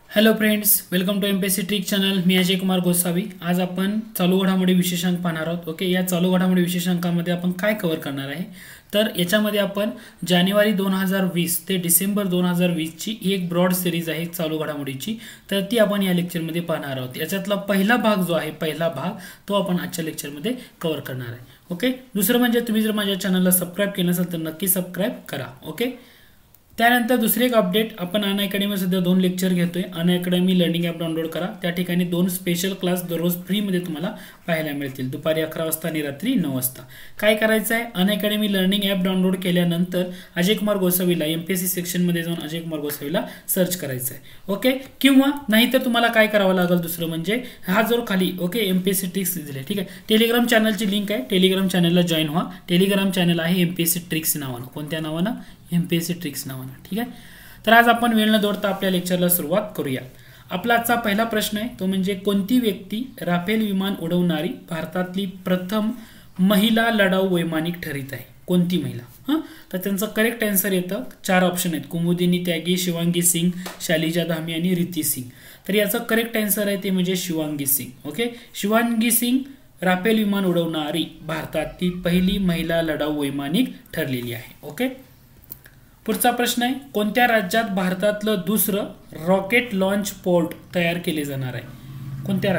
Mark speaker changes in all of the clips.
Speaker 1: Hello friends, welcome to MPSC trick channel. मी अजय कुमार गोसावी. आज आपण चालू घडामोडी विशेषांक पाहणार आहोत. ओके, या चालू घडामोडी विशेषांकामध्ये आपण काय कव्हर करणार आहे, तर याच्यामध्ये आपण जानेवारी 2020 ते डिसेंबर 2020ची ही एक ब्रॉड सिरीज आहे चालू घडामोडीची, तर ती आपण या लेक्चरमध्ये पाहणार आहोत. याच्यातला पहिला भाग जो आहे, पहिला भाग तो आपण आजच्या लेक्चरमध्ये कव्हर करणार आहे. ओके, दुसरं म्हणजे तुम्ही जर माझ्या चॅनलला सबस्क्राईब केलं नसेल तर नक्की सबस्क्राईब करा. ओके, त्यानंतर दुसरे एक अपडेट, आपण अन अकॅडमी सध्या 2 लेक्चर घेतोय. Unacademy learning app download करा. त्या ठिकाणी 2 स्पेशल क्लास दररोज फ्रीमध्ये तुम्हाला पाहायला मिळतील, दुपारी 11 वाजता आणि रात्री 9 वाजता. काय करायचं आहे, Unacademy learning app download केल्यानंतर अजय कुमार गोसावीला एमपीएससी सेक्शनमध्ये जाऊन अजय कुमार गोसावीला सर्च करायचं आहे. ओके, किंवा नाहीतर तुम्हाला काय करावं लागेल, दुसरं म्हणजे हा जो खाली ओके एमपीएससी ट्रिक्स दिले, ठीक आहे, टेलिग्राम चॅनलची लिंक आहे, टेलिग्राम चॅनलला जॉईन व्हा. टेलिग्राम चॅनल आहे एमपीएससी ट्रिक्स नावानं. कोणत्या नावानं? एमपीएससी ट्रिक्स नावानं. ठीक आहे, तर आज आपण वेळ न दौडता आपल्या लेक्चरला सुरुवात करूया. आपला आजचा पहिला प्रश्न आहे तो म्हणजे कोणती व्यक्ती राफेल विमान उडवणारी भारतातली प्रथम महिला लढाऊ वैमानिक ठरित आहे? कोणती महिला? तर त्यांचं करेक्ट आन्सर येतं, 4 ऑप्शन आहेत, कुमुदिनी त्यागी, शिवांगी सिंग, शालिजा धामी आणि रिती सिंग. तर याचं करेक्ट आन्सर आहे ते म्हणजे शिवांगी सिंग. ओके, शिवांगी सिंग राफेल विमान उडवणारी भारतातली पहिली महिला लढाऊ वैमानिक ठरलेली आहे. ओके, पुढचा प्रश्न आहे, कोणत्या राज्यात भारतातलं दुसरं रॉकेट लॉन्च पोर्ट तयार केले जाणार आहे? कोणत्या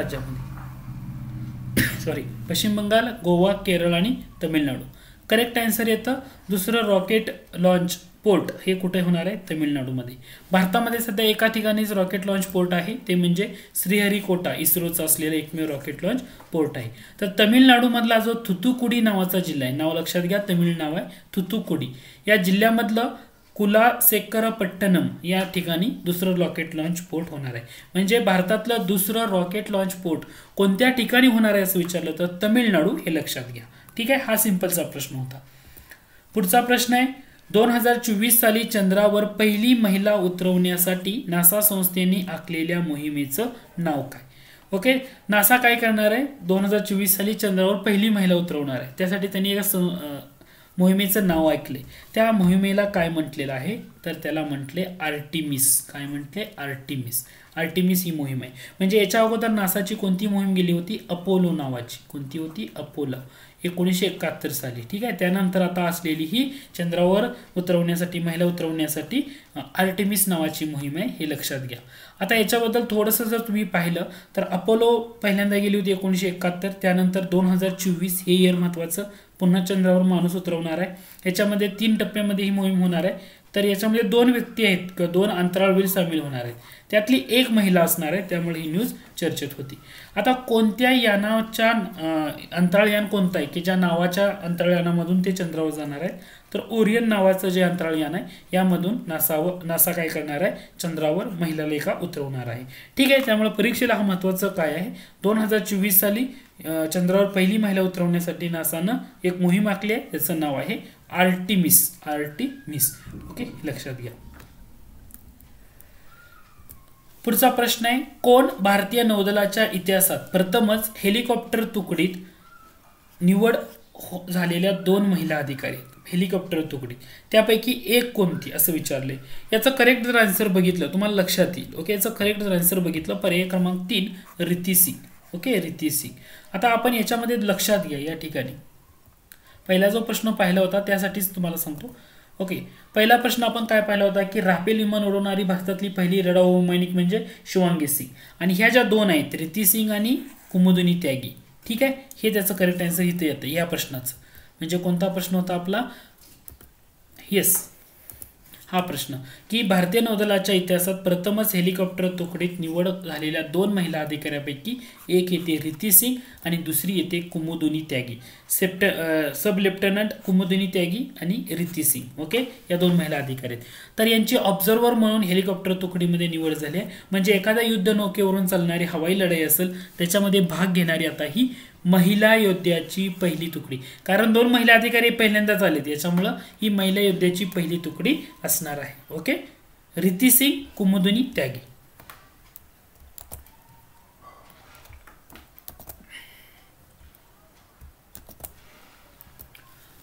Speaker 1: राज्यामध्ये? सॉरी, पश्चिम बंगाल, गोवा, केरळ आणि तमिळनाडू. करेक्ट आन्सर येतं दुसरं रॉकेट लॉन्च पोर्ट हे कुठे होणार आहे? तमिळनाडूमध्ये. भारतामध्ये सध्या एका ठिकाणीच रॉकेट लॉन्च पोर्ट आहे, ते म्हणजे श्रीहरिकोटा, इस्रोचा असलेलं एकमेव रॉकेट लॉन्च पोर्ट आहे. तर तमिळनाडूमधला जो थुथुकुडी नावाचा जिल्हा आहे, नाव लक्षात घ्या, तमिळ नाव आहे थुथुकुडी, या जिल्ह्यामधलं कुलासेकरपट्टणम या ठिकाणी दुसरं रॉकेट लॉन्च पोर्ट होणार आहे. म्हणजे भारतातलं दुसरं रॉकेट लॉन्च पोर्ट कोणत्या ठिकाणी होणार आहे असं विचारलं तर तमिळनाडू, हे लक्षात घ्या. ठीक आहे, हा सिंपलचा प्रश्न होता. पुढचा प्रश्न आहे, 2024 साली चंद्रावर पहिली महिला उतरवण्यासाठी नासा संस्थेने आखलेल्या मोहिमेचं नाव काय? ओके, नासा काय करणार आहे, 2024 साली चंद्रावर पहिली महिला उतरवणार आहे, त्यासाठी त्यांनी एका मोहिमेचं नाव ऐकले. त्या मोहिमेला काय म्हटलेलं आहे, तर त्याला म्हटले आर्टिमिस. काय म्हटले? आर्टिमिस. आर्टिमिस ही मोहीम आहे. म्हणजे याच्या अगोदर नासाची कोणती मोहीम गेली होती? अपोलो नावाची. कोणती होती? अपोलो, 1971 साली. ठीक आहे, त्यानंतर आता असलेली ही चंद्रावर उतरवण्यासाठी, महिला उतरवण्यासाठी आर्टिमिस नावाची मोहीम आहे, हे लक्षात घ्या. आता याच्याबद्दल थोडंसं जर तुम्ही पाहिलं तर अपोलो पहिल्यांदा गेली होती 1971, त्यानंतर 2024 हे इयर महत्वाचं, पुन्हा चंद्रावर माणूस उतरवणार आहे. याच्यामध्ये 3 टप्प्यामध्ये ही मोहीम होणार आहे. तर याच्यामध्ये 2 व्यक्ती आहेत किंवा 2 अंतराळवीर सामील होणार आहेत, त्यातली एक महिला असणार आहे, त्यामुळे ही न्यूज चर्चेत होती. आता कोणत्या यानाच्या अंतराळयान कोणतं आहे की ज्या नावाच्या अंतराळयानामधून ते चंद्रावर जाणार आहे? तर ओरियन नावाचं जे अंतराळयान आहे, यामधून नासा काय करणार आहे? चंद्रावर महिलाला एका उतरवणार आहे. ठीक आहे, त्यामुळे परीक्षेला हा महत्त्वाचं काय आहे, 2024 साली चंद्रावर पहिली महिला उतरवण्यासाठी नासानं एक मोहीम आखली आहे, त्याचं नाव आहे आर्टिमिस. आर्टिमिस. ओके, लक्षात घ्या. पुढचा प्रश्न आहे, कोण भारतीय नौदलाच्या इतिहासात प्रथमच हेलिकॉप्टर तुकडीत निवड झालेल्या 2 महिला अधिकारी? हेलिकॉप्टर तुकडी त्यापैकी एक कोणती असं विचारले. याचं करेक्ट जर आन्सर बघितलं तुम्हाला लक्षात येईल. ओके, याचं करेक्ट जर आन्सर बघितलं, पर्याय क्रमांक 3 रिती सिंग. ओके, रिती सिंग. आता आपण याच्यामध्ये लक्षात घ्या, या ठिकाणी पहिला जो प्रश्न पाहिला होता त्यासाठीच तुम्हाला सांगतो. ओके, पहिला प्रश्न आपण काय पाहिला होता की राफेल विमान उडवणारी भारतातली पहिली लढाऊ वैमानिक म्हणजे शिवांगी सिंग, आणि ह्या ज्या 2 आहेत रिती सिंग आणि कुमुदिनी त्यागी. ठीक आहे, हे त्याचं करेक्ट आन्सर इथे येतं या प्रश्नाचं. म्हणजे कोणता प्रश्न होता आपला? येस, हा प्रश्न की भारतीय नौदलाच्या इतिहासात प्रथमच हेलिकॉप्टर तुकडीत निवड झालेल्या 2 महिला अधिकाऱ्यापैकी एक येते रिती सिंग आणि दुसरी येते कुमुदिनी त्यागी. सब लेफ्टनंट कुमुदिनी त्यागी आणि रिती सिंग. ओके, या 2 महिला अधिकारी आहेत. तर यांची ऑब्झर्व्हर म्हणून हेलिकॉप्टर तुकडीमध्ये निवड झाली आहे. म्हणजे एखाद्या युद्ध नौकेवरून चालणारी हवाई लढाई असेल त्याच्यामध्ये भाग घेणारी आता ही महिला योद्ध्याची पहिली तुकडी, कारण 2 महिला अधिकारी पहिल्यांदाच आलेत, याच्यामुळं ही महिला योद्ध्याची पहिली तुकडी असणार आहे. ओके, रिती सिंग, कुमुदिनी त्यागी.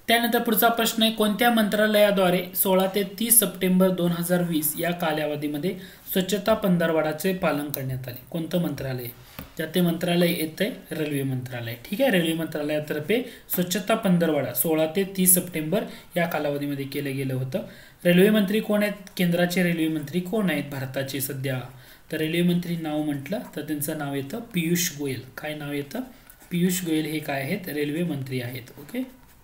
Speaker 1: त्यानंतर पुढचा प्रश्न आहे, कोणत्या मंत्रालयाद्वारे 16 ते 30 सप्टेंबर 2020 या कालावधीमध्ये स्वच्छता पंधरवड्याचे पालन करण्यात आले? कोणतं मंत्रालय? तर ते मंत्रालय येते रेल्वे मंत्रालय. ठीक आहे, रेल्वे मंत्रालयातर्फे स्वच्छता पंधरवडा 16 ते 30 सप्टेंबर या कालावधीमध्ये केलं गेलं होतं. रेल्वे मंत्री कोण आहेत? केंद्राचे रेल्वे मंत्री कोण आहेत भारताचे सध्या? तर रेल्वे मंत्री नाव म्हटलं तर त्यांचं नाव येतं पियुष गोयल. काय नाव येतं? पियुष गोयल हे काय आहेत? रेल्वे मंत्री आहेत. ओके,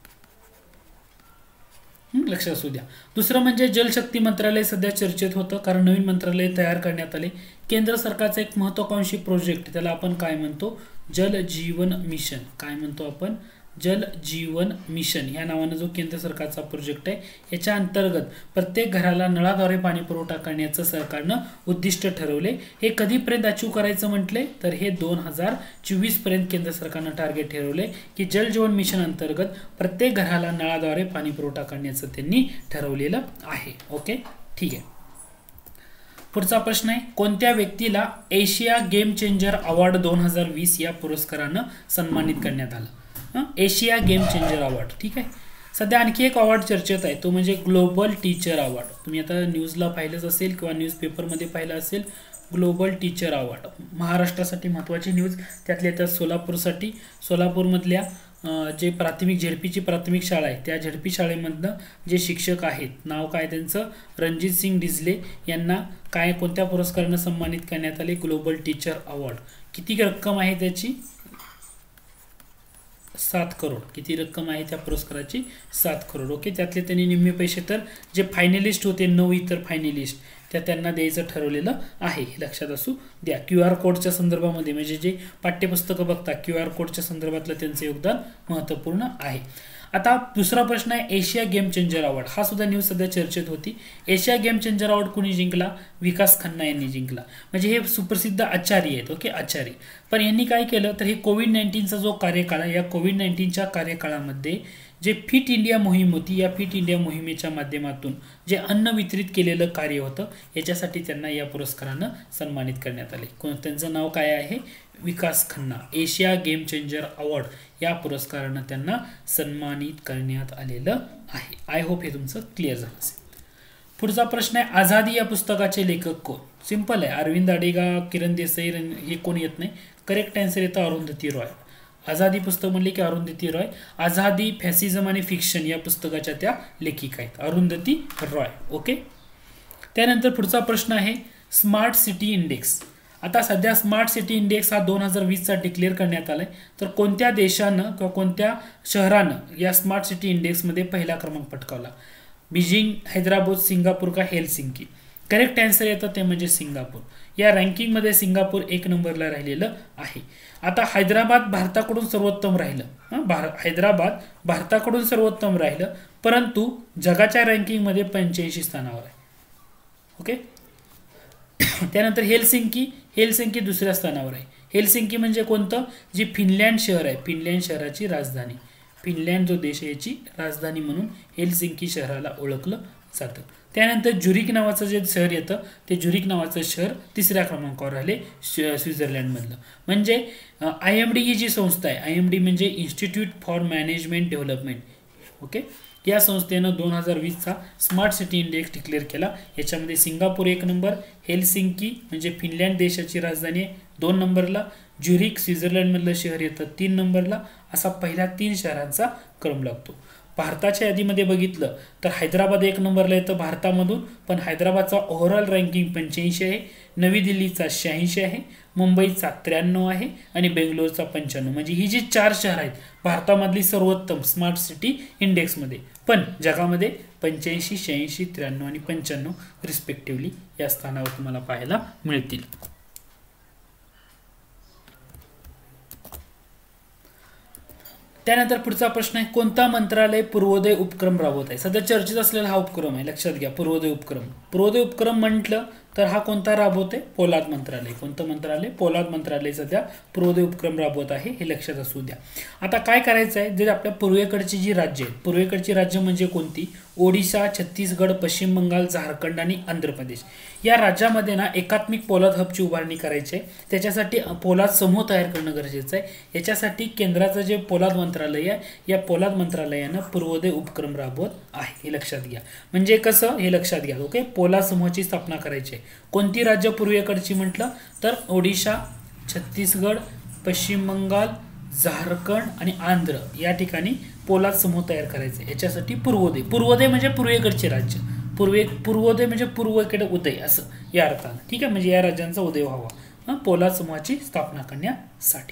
Speaker 1: लक्षात असू द्या. दुसरं म्हणजे जलशक्ती मंत्रालय सध्या चर्चेत होतं, कारण नवीन मंत्रालय तयार करण्यात आले. केंद्र सरकारचा एक महत्वाकांक्षी प्रोजेक्ट, त्याला आपण काय म्हणतो? जल जीवन मिशन. काय म्हणतो आपण? जल जीवन मिशन या नावानं जो केंद्र सरकारचा प्रोजेक्ट आहे, याच्या अंतर्गत प्रत्येक घराला नळाद्वारे पाणी पुरवठा करण्याचं सरकारनं उद्दिष्ट ठरवले. हे कधीपर्यंत अचीव करायचं म्हटले तर हे 2024 पर्यंत केंद्र सरकारनं टार्गेट ठरवले की जल जीवन मिशन अंतर्गत प्रत्येक घराला नळाद्वारे पाणी पुरवठा करण्याचं त्यांनी ठरवलेलं आहे. ओके, ठीक आहे. पुढचा प्रश्न आहे, कोणत्या व्यक्तीला एशिया गेम चेंजर अवॉर्ड 2020 या पुरस्कारानं सन्मानित करण्यात आलं? Asia game changer award. ठीक आहे. सध्या आणखी एक अवॉर्ड चर्चेत आहे, तो म्हणजे ग्लोबल टीचर अवॉर्ड. तुम्ही आता न्यूजला पाहिलंच असेल किंवा न्यूजपेपरमध्ये पाहिलं असेल. ग्लोबल टीचर अवॉर्ड महाराष्ट्रासाठी महत्त्वाची न्यूज. त्यातल्या त्या सोलापूरसाठी, सोलापूरमधल्या जे प्राथमिक झेडपीची प्राथमिक शाळा आहे, त्या झेडपी शाळेमधनं जे शिक्षक आहेत, नाव काय त्यांचं? रणजित सिंग डिझले यांना काय कोणत्या पुरस्कारानं सन्मानित करण्यात आले? Global teacher award. किती रक्कम आहे त्याची? 7 करोड. किती रक्कम आहे त्या पुरस्काराची? 7 करोड. ओके, त्यातले त्यांनी निम्मे पैसे तर जे फायनलिस्ट होते, 9 इतर फायनलिस्ट, त्यांना द्यायचं ठरवलेलं आहे. हे लक्षात असू द्या. QR कोडच्या संदर्भामध्ये म्हणजे जे पाठ्यपुस्तकं बघता, QR कोडच्या संदर्भातलं त्यांचं योगदान महत्त्वपूर्ण आहे. आता दुसरा प्रश्न आहे, एशिया गेम चेंजर अवॉर्ड. हा सुद्धा न्यूज सध्या चर्चेत होती. एशिया गेम चेंजर अवॉर्ड कोणी जिंकला? विकास खन्ना यांनी जिंकला. म्हणजे हे सुप्रसिद्ध आचार्य आहेत. ओके, आचार्य. पण यांनी काय केलं तर हे कोविड-19चा जो कार्यकाळ आहे, या कोविड-19च्या कार्यकाळामध्ये जे फिट इंडिया मोहीम होती, या फिट इंडिया मोहिमेच्या माध्यमातून जे अन्न वितरित केलेलं कार्य होतं, याच्यासाठी त्यांना या पुरस्कारानं सन्मानित करण्यात आले. त्यांचं नाव काय आहे? Vikas Khanna. Asia game changer award या पुरस्कारानं त्यांना सन्मानित करण्यात आलेलं आहे. आय होप हे तुमचं क्लिअर झालं असेल. पुढचा प्रश्न आहे, आझादी या पुस्तकाचे लेखक कोण? सिंपल आहे, अरविंद अडिगा, किरण देसाई हे कोण येत नाही. करेक्ट आन्सर येतं अरुंधती रॉय. आझादी पुस्तक म्हणले की अरुंधती रॉय. आझादी, फॅसिझम आणि फिक्शन या पुस्तकाच्या त्या लेखिका आहेत, अरुंधती रॉय. ओके, त्यानंतर पुढचा प्रश्न आहे, स्मार्ट सिटी इंडेक्स. आता सध्या स्मार्ट सिटी इंडेक्स हा 2020चा डिक्लेअर करण्यात आलाय. तर कोणत्या देशानं किंवा कोणत्या शहरानं या स्मार्ट सिटी इंडेक्समध्ये पहिला क्रमांक पटकावला? बीजिंग, हैदराबाद, सिंगापूर का हेलसिंकी? करेक्ट आन्सर येतं ते म्हणजे सिंगापूर. या रँकिंगमध्ये सिंगापूर 1 नंबरला राहिलेलं आहे. आता हैदराबाद भारताकडून सर्वोत्तम राहिलं. हैदराबाद भारताकडून सर्वोत्तम राहिलं, परंतु जगाच्या रँकिंगमध्ये 85 स्थानावर आहे. ओके, त्यानंतर हेलसिंकी दुसऱ्या स्थानावर आहे. हेलसिंकी म्हणजे कोणतं? जी फिनलँड शहर आहे, फिनलँड शहराची राजधानी. फिनलँड जो देश आहे याची राजधानी म्हणून हेलसिंकी शहराला ओळखलं जातं. त्यानंतर ज्युरिक नावाचं जे शहर येतं, ते ज्युरिक नावाचं शहर 3ऱ्या क्रमांकावर राहिले स्वित्झर्लंडमधलं. म्हणजे IMD ही जी संस्था आहे, IMD म्हणजे institute for management development. Okay, या संस्थेनं 2020चा स्मार्ट सिटी इंडेक्स डिक्लेअर केला. याच्यामध्ये सिंगापूर 1 नंबर, हेलसिंकी म्हणजे फिनलँड देशाची राजधानी आहे 2 नंबरला, ज्युरिक स्वित्झर्लंडमधलं शहर येतं 3 नंबरला. असा पहिल्या 3 शहरांचा क्रम लागतो. भारताच्या यादीमध्ये बघितलं तर हैदराबाद 1 नंबरला येतं भारतामधून, पण हैदराबादचा ओव्हरऑल रँकिंग 85 आहे, नवी दिल्लीचा 86 आहे, मुंबईचा 93 आहे आणि बेंगलोरचा 95. म्हणजे ही जी 4 शहर आहेत भारतामधली सर्वोत्तम स्मार्ट सिटी इंडेक्समध्ये, पण जगामध्ये 85, 86, 93 आणि 95 रिस्पेक्टिव्हली या स्थानावर तुम्हाला पाहायला मिळतील. त्यानंतर पुढचा प्रश्न आहे, कोणता मंत्रालय पूर्वोदय उपक्रम राबवत आहे? सध्या चर्चेत असलेला हा उपक्रम आहे, लक्षात घ्या. पूर्वोदय उपक्रम म्हटलं तर हा कोणता राबवते? पोलाद मंत्रालय. कोणतं मंत्रालय? पोलाद मंत्रालय सध्या पूर्वोदय उपक्रम राबवत आहे, हे लक्षात असू द्या. आता काय करायचं आहे, जर आपल्या पूर्वेकडची जी राज्य आहेत, पूर्वेकडची राज्य म्हणजे कोणती? ओडिशा, छत्तीसगड, पश्चिम बंगाल, झारखंड आणि आंध्र प्रदेश. या राज्यामध्ये ना एकात्मिक पोलाद हबची उभारणी करायची आहे. त्याच्यासाठी पोलाद समूह तयार करणं गरजेचं आहे. याच्यासाठी केंद्राचं जे पोलाद मंत्रालय आहे, या पोलाद मंत्रालयानं पूर्वोदय उपक्रम राबवत आहे, हे लक्षात घ्या. म्हणजे कसं, हे लक्षात घ्या. ओके, पोलाद समूहाची स्थापना करायची आहे. कोणती राज्य पूर्वेकडची म्हटलं तर ओडिशा, छत्तीसगड, पश्चिम बंगाल, झारखंड आणि आंध्र या ठिकाणी पोलाद समूह तयार करायचे. याच्यासाठी पूर्वोदय म्हणजे पूर्वेकडचे राज्य, पूर्वोदय म्हणजे पूर्वेकडे उदय असं या अर्थानं. ठीक आहे, म्हणजे या राज्यांचा उदय व्हावा पोलाद समूहाची स्थापना करण्यासाठी.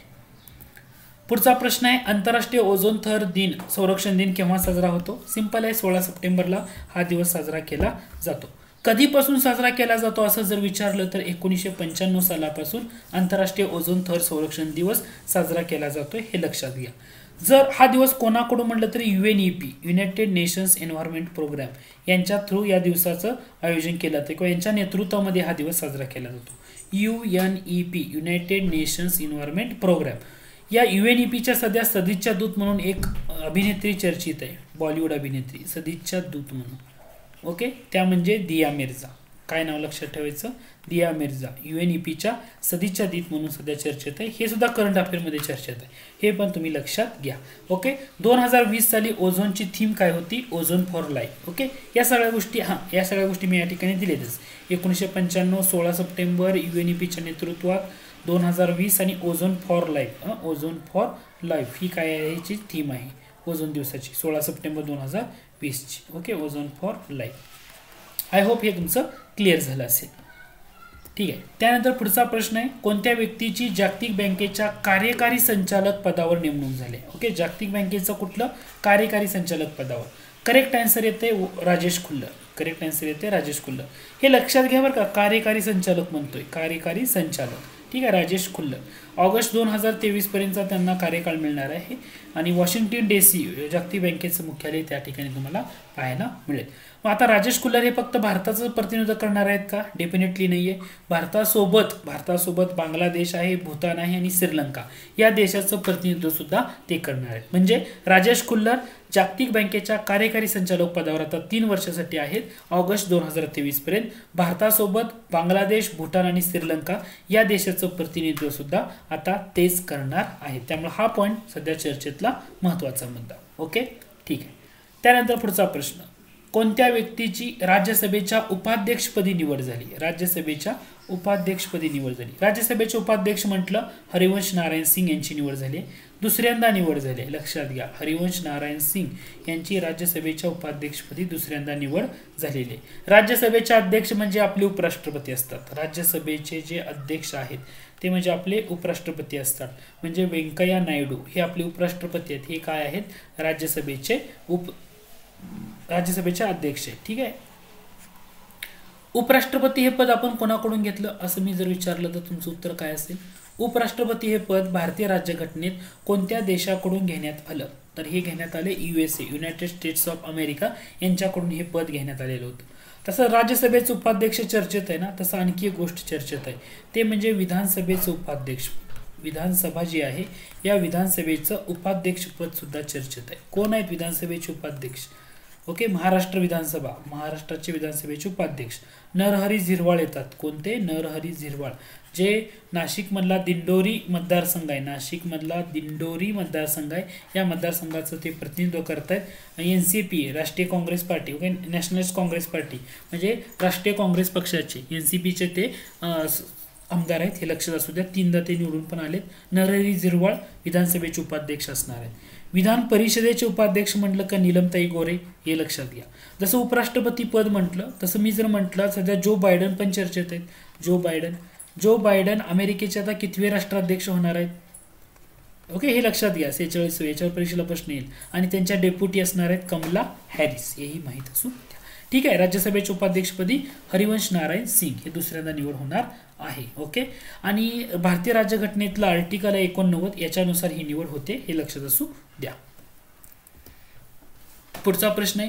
Speaker 1: पुढचा प्रश्न आहे, आंतरराष्ट्रीय ओझोन थर दिन संरक्षण दिन केव्हा साजरा होतो? सिंपल आहे, 16 सप्टेंबरला हा दिवस साजरा केला जातो. कधीपासून साजरा केला जातो असं जर विचारलं तर 1995 सालापासून आंतरराष्ट्रीय ओझोन थर संरक्षण दिवस साजरा केला जातोय, हे लक्षात घ्या. जर हा दिवस कोणाकडून म्हटलं तरी UNEP, United Nations Environment Programme यांच्या थ्रू या दिवसाचं आयोजन केलं जातं किंवा यांच्या नेतृत्वामध्ये हा दिवस साजरा केला जातो. UNEP, United Nations Environment Programme. या UNEPच्या सध्या सदिच्छा दूत म्हणून एक अभिनेत्री चर्चित आहे, बॉलिवूड अभिनेत्री, सदिच्छा दूत म्हणून. ओके, त्या म्हणजे दिया मिर्झा. काय नाव लक्षात ठेवायचं? दिया मिर्झा UNEPच्या सदिच्छा दूत म्हणून सध्या चर्चेत आहे. हे सुद्धा करंट अफेअरमध्ये चर्चेत आहे, हे पण तुम्ही लक्षात घ्या. ओके, 2020 साली ओझोनची थीम काय होती? Ozone for life. ओके, या सगळ्या गोष्टी मी या ठिकाणी दिलेतच. 1995 16 सप्टेंबर UNEPच्या नेतृत्वात, 2020 आणि ozone for life. Ozone for life ही काय आहे? याची थीम आहे ओझोन दिवसाची, 16 सप्टेंबर 2020ची. Okay, ozone for life. I hope हे तुमचं क्लिअर झालं असेल. ठीक आहे, त्यानंतर पुढचा प्रश्न आहे, कोणत्या व्यक्तीची जागतिक बँकेच्या कार्यकारी संचालक पदावर नेमणूक झाली? ओके, जागतिक बँकेचं कुठलं? कार्यकारी संचालक पदावर. करेक्ट आन्सर येते राजेश खुल्लर. करेक्ट आन्सर येते राजेश खुल्लर. हे लक्षात घ्या बरं का, कार्यकारी संचालक म्हणतोय, कार्यकारी संचालक. ठीक आहे, राजेश खुल्लर. ऑगस्ट 2023 पर्यंतचा त्यांना कार्यकाळ मिळणार आहे आणि वॉशिंग्टन DC जागतिक बँकेचं मुख्यालय त्या ठिकाणी तुम्हाला पाहायला मिळेल. मग आता राजेश खुल्लर हे फक्त भारताचं प्रतिनिधित्व करणार आहेत का? डेफिनेटली नाही आहे. भारतासोबत बांगलादेश आहे, भूतान आहे आणि श्रीलंका या देशाचं प्रतिनिधित्व सुद्धा ते करणार आहेत. म्हणजे राजेश खुल्लर जागतिक बँकेच्या कार्यकारी संचालक पदावर आता 3 वर्षासाठी आहेत, ऑगस्ट 2023 पर्यंत. भारतासोबत बांगलादेश, भूतान आणि श्रीलंका या देशाचं प्रतिनिधित्व सुद्धा आता तेच करणार आहेत. त्यामुळे हा पॉईंट सध्या चर्चेतला महत्त्वाचा मुद्दा. ओके, ठीक आहे. त्यानंतर पुढचा प्रश्न, कोणत्या व्यक्तीची राज्यसभेच्या उपाध्यक्षपदी निवड झाली? राज्यसभेच्या उपाध्यक्षपदी निवड झाली. राज्यसभेचे उपाध्यक्ष म्हटलं हरिवंश नारायण सिंग यांची निवड झाली. दुसऱ्यांदा निवड झाली, लक्षात घ्या. हरिवंश नारायण सिंग यांची राज्यसभेच्या उपाध्यक्षपदी दुसऱ्यांदा निवड झालेली आहे. राज्यसभेचे अध्यक्ष म्हणजे आपले उपराष्ट्रपती असतात. राज्यसभेचे जे अध्यक्ष आहेत ते म्हणजे आपले उपराष्ट्रपती असतात. म्हणजे व्यंकय्या नायडू हे आपले उपराष्ट्रपती आहेत. हे काय आहेत? राज्यसभेचे अध्यक्ष आहेत. ठीक आहे. उपराष्ट्रपती हे पद आपण कोणाकडून घेतलं असं मी जर विचारलं तर तुमचं उत्तर काय असेल? उपराष्ट्रपती हे पद भारतीय राज्यघटनेत कोणत्या देशाकडून घेण्यात आलं? तर हे घेण्यात आले USA, United States of America यांच्याकडून हे पद घेण्यात आलेलं होतं. तसं राज्यसभेचे उपाध्यक्ष चर्चेत आहे ना, तसं आणखी एक गोष्ट चर्चेत आहे, ते म्हणजे विधानसभेचे उपाध्यक्ष. विधानसभा जी आहे या विधानसभेचं उपाध्यक्ष पद सुद्धा चर्चेत आहे. कोण आहेत विधानसभेचे उपाध्यक्ष? ओके, महाराष्ट्र विधानसभा, महाराष्ट्राचे विधानसभेचे उपाध्यक्ष नरहरी झिरवाळ येतात. कोणते? नरहरी झिरवाळ, जे नाशिकमधला दिंडोरी मतदारसंघ आहे, नाशिकमधला दिंडोरी मतदारसंघ आहे, या मतदारसंघाचं ते प्रतिनिधित्व करतायत. NCP राष्ट्रीय Congress Party, okay, Nationalist Congress Party म्हणजे राष्ट्रीय काँग्रेस पक्षाचे NCPचे ते आमदार आहेत. हे लक्षात असू द्या. 3दा ते निवडून पण आलेत. नरहरी झिरवाळ विधानसभेचे उपाध्यक्ष असणार आहेत. विधान परिषदेचे उपाध्यक्ष म्हटलं का नीलमताई गोरे, हे लक्षात घ्या. जसं उपराष्ट्रपती पद म्हटलं तसं मी जर म्हटलं सध्या जो बायडन पण चर्चेत आहेत. जो बायडन अमेरिकेचे आता कितवे राष्ट्राध्यक्ष होणार आहेत? ओके, हे लक्षात घ्या. 46 याच्यावर परीक्षेला प्रश्न येईल. आणि त्यांच्या डेप्युटी असणार आहेत कमला हॅरिस, हेही माहीत असू द्या. ठीक आहे. राज्यसभेच्या उपाध्यक्षपदी हरिवंश नारायण सिंग हे दुसऱ्यांदा निवड होणार आहे. ओके, आणि भारतीय राज्यघटनेतला आर्टिकल 89 याच्यानुसार ही निवड होते, हे लक्षात असू द्या. पुढचा प्रश्न आहे,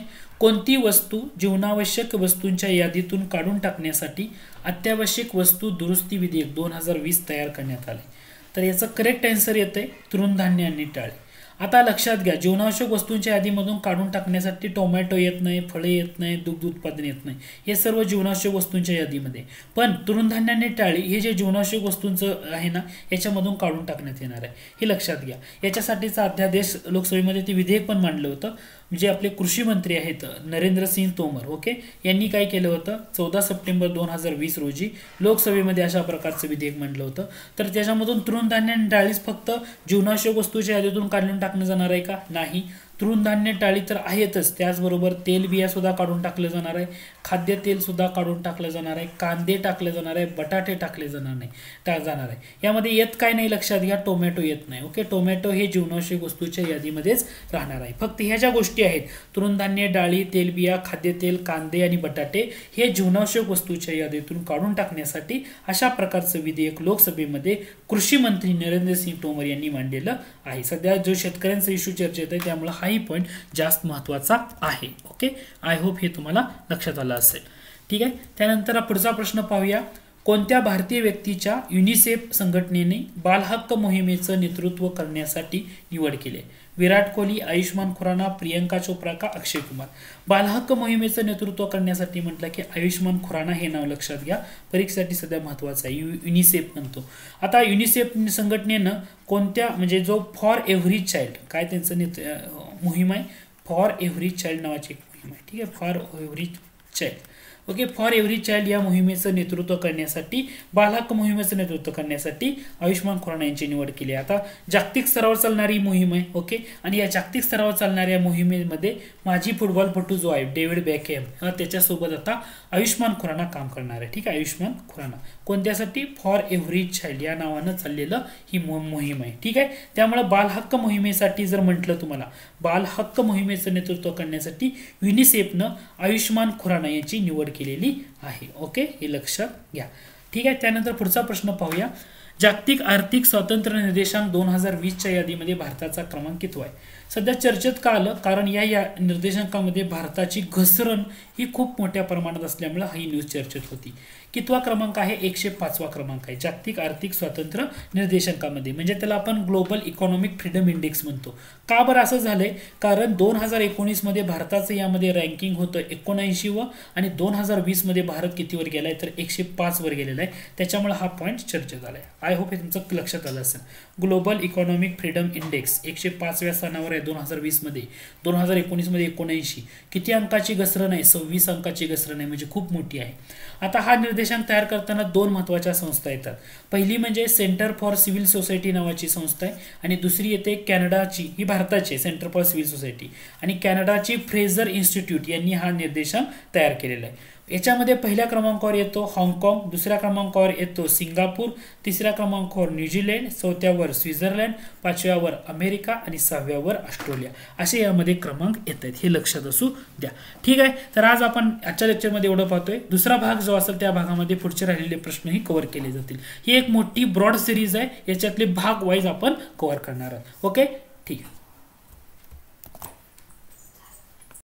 Speaker 1: कोणती वस्तू जीवनावश्यक वस्तूंच्या यादीतून काढून टाकण्यासाठी अत्यावश्यक वस्तू दुरुस्ती विधेयक 2020 तयार करण्यात आले? तर याचं करेक्ट आन्सर येते तृणधान्य आणि टाळे. आता लक्षात घ्या, जीवनावश्यक वस्तूंच्या यादीमधून काढून टाकण्यासाठी टोमॅटो येत नाही, फळे येत नाही, दुग्ध उत्पादन येत नाही, हे सर्व जीवनावश्यक वस्तूंच्या यादीमध्ये. पण तृणधान्य आणि टाळी हे जे जीवनावश्यक वस्तूंचं आहे ना, याच्यामधून काढून टाकण्यात येणार आहे, हे लक्षात घ्या. याच्यासाठीचा अध्यादेश लोकसभेमध्ये ते विधेयक पण मांडलं होतं. जे आपले कृषी मंत्री आहेत नरेंद्र सिंग तोमर, ओके, यांनी काय केलं होतं, 14 सप्टेंबर 2020 रोजी लोकसभेमध्ये अशा प्रकारचं विधेयक मांडलं होतं. तर त्याच्यामधून तृणधान्य आणि डाळीच फक्त जीवनावश्यक वस्तूच्या यादीतून काढून टाकणं जाणार आहे का? नाही. तृणधान्य टाळी तर आहेतच, त्याचबरोबर तेलबिया सुद्धा काढून टाकलं जाणार आहे, खाद्यतेल सुद्धा काढून टाकलं जाणार आहे, कांदे टाकले जाणार आहे, बटाटे टाकले जाणार आहे. यामध्ये येत काय नाही लक्षात घ्या, टोमॅटो येत नाही. ओके, टोमॅटो हे जीवनावश्यक वस्तूच्या यादीमध्येच राहणार आहे. फक्त ह्या ज्या गोष्टी आहेत तृणधान्य, डाळी, तेलबिया, खाद्यतेल, कांदे आणि बटाटे हे जीवनावश्यक वस्तूच्या यादीतून काढून टाकण्यासाठी अशा प्रकारचं विधेयक लोकसभेमध्ये कृषी मंत्री नरेंद्र सिंग तोमर यांनी मांडलेलं आहे. सध्या जो शेतकऱ्यांचा इश्यू चर्चेत आहे त्यामुळे हाही पॉईंट जास्त महत्त्वाचा आहे. ओके, आय होप हे तुम्हाला लक्षात आलं असेल. ठीक आहे, त्यानंतर पुढचा प्रश्न पाहूया. कोणत्या भारतीय व्यक्तीच्या युनिसेफ संघटनेने बालहक्क मोहिमेचं नेतृत्व करण्यासाठी निवड केली? विराट कोहली, आयुष्मान खुराना, प्रियंका चोप्रा का अक्षय कुमार? बालहक्क मोहिमेचं नेतृत्व करण्यासाठी म्हटलं की आयुष्मान खुराना हे नाव लक्षात घ्या, परीक्षेसाठी सध्या महत्त्वाचं आहे. युनिसेफ म्हणतो. आता युनिसेफ संघटनेनं कोणत्या, म्हणजे जो फॉर एव्हरी चाइल्ड, काय त्यांचं मोहीम आहे, फॉर एव्हरी चाइल्ड नावाची एक मोहीम आहे. ठीक आहे, for every child. Okay, for every child या मोहिमेचं नेतृत्व करण्यासाठी, बालहक्क मोहिमेचं नेतृत्व करण्यासाठी आयुष्मान खुराना यांची निवड केली. आता जागतिक स्तरावर चालणारी मोहीम आहे. ओके, आणि या जागतिक स्तरावर चालणाऱ्या मोहिमेमध्ये माजी फुटबॉलपटू जो आहे डेव्हिड बेकहॅम, त्याच्यासोबत आता आयुष्मान खुराना काम करणार आहे. ठीक आहे, आयुष्मान खुराना कोणत्यासाठी? फॉर एव्हरी चाइल्ड या नावानं चाललेलं ही मोहीम आहे. ठीक आहे, त्यामुळे बालहक्क मोहिमेसाठी जर म्हटलं तुम्हाला, बालहक्क मोहिमेचं नेतृत्व करण्यासाठी युनिसेफनं आयुष्मान खुराना यांची निवड केलेली आहे. ओके, हे लक्षात घ्या. ठीक आहे, त्यानंतर पुढचा प्रश्न पाहूया. जागतिक आर्थिक स्वातंत्र्य निर्देशांक 2020च्या यादीमध्ये भारताचा क्रमांक कितवा आहे? सध्या चर्चेत का आलं, कारण या निर्देशांकामध्ये भारताची घसरण ही खूप मोठ्या प्रमाणात असल्यामुळे ही न्यूज चर्चेत होती. कितवा क्रमांक आहे? 105वा क्रमांक आहे जागतिक आर्थिक स्वातंत्र्य निर्देशांकामध्ये, म्हणजे त्याला आपण ग्लोबल इकॉनॉमिक फ्रीडम इंडेक्स म्हणतो. का बरं असं झालंय? कारण 2019 मध्ये भारताचं यामध्ये रँकिंग होतं 79व आणि 2020 मध्ये भारत कितीवर गेलाय तर 105 वर गेलेला आहे. त्याच्यामुळे हा पॉईंट चर्चेत आलाय. आय होप हे तुमचं लक्षात आलं असेल. ग्लोबल इकॉनॉमिक फ्रीडम इंडेक्स 105व्या स्थानावर आहे 2020 मध्ये. 2019 मध्ये 79. किती अंकाची घसरण आहे? 26 अंकाची घसरण आहे, म्हणजे खूप मोठी आहे. आता हा निर्देशांक तयार करताना दोन महत्त्वाच्या संस्था येतात. पहिली म्हणजे सेंटर फॉर सिव्हिल सोसायटी नावाची संस्था आहे आणि दुसरी येते कॅनडाची, ही भारताची सेंटर फॉर सिव्हिल सोसायटी, आणि कॅनडाची फ्रेझर इन्स्टिट्यूट यांनी हा निर्देशांक तयार केलेला आहे. याच्यामध्ये पहिल्या क्रमांकावर येतो हाँगकाँग, दुसऱ्या क्रमांकावर येतो सिंगापूर, तिसऱ्या क्रमांकावर न्यूझीलंड, चौथ्यावर स्वित्झर्लंड, पाचव्यावर अमेरिका आणि सहाव्यावर ऑस्ट्रेलिया, असे यामध्ये क्रमांक येत आहेत. हे लक्षात असू द्या. ठीक आहे, तर आज आपण आजच्या लेक्चरमध्ये एवढं पाहतोय. दुसरा भाग जो असेल त्या भागामध्ये पुढचे राहिलेले प्रश्नही कव्हर केले जातील. ही एक मोठी ब्रॉड सिरीज आहे, याच्यातले भाग वाईज आपण कव्हर करणार आहोत. ओके, ठीक आहे.